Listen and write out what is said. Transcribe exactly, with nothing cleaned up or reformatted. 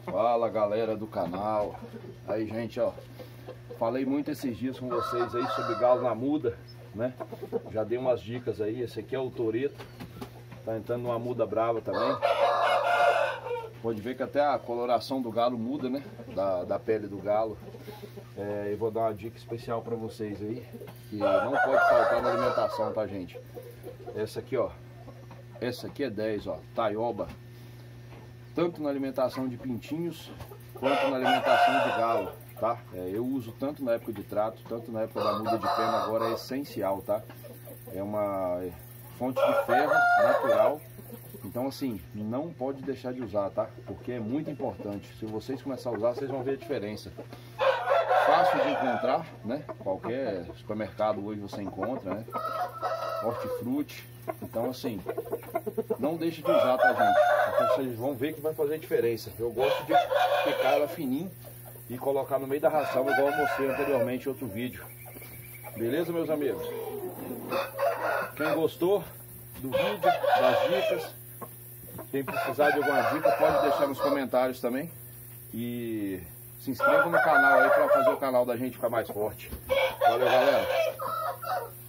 Fala galera do canal. Aí gente, ó, falei muito esses dias com vocês aí sobre galo na muda, né? Já dei umas dicas aí. Esse aqui é o Toreto, tá entrando numa muda brava também. Pode ver que até a coloração do galo muda, né? Da, da pele do galo. É, eu vou dar uma dica especial para vocês aí, que não pode faltar na alimentação, tá gente? Essa aqui, ó, essa aqui é dez, ó, taioba. Tanto na alimentação de pintinhos quanto na alimentação de galo, tá? É, eu uso tanto na época de trato, tanto na época da muda de perna, agora é essencial, tá? É uma fonte de ferro natural, então assim, não pode deixar de usar, tá? Porque é muito importante. Se vocês começarem a usar, vocês vão ver a diferença. Fácil de encontrar, né? Qualquer supermercado hoje você encontra, né? Hortifruti. Então assim, não deixe de usar, tá gente? Porque vocês vão ver que vai fazer diferença. Eu gosto de picar ela fininho e colocar no meio da ração, igual eu mostrei anteriormente em outro vídeo. Beleza, meus amigos? Quem gostou do vídeo, das dicas, quem precisar de alguma dica, pode deixar nos comentários também. E se inscreva no canal aí para fazer o canal da gente ficar mais forte. Valeu, galera!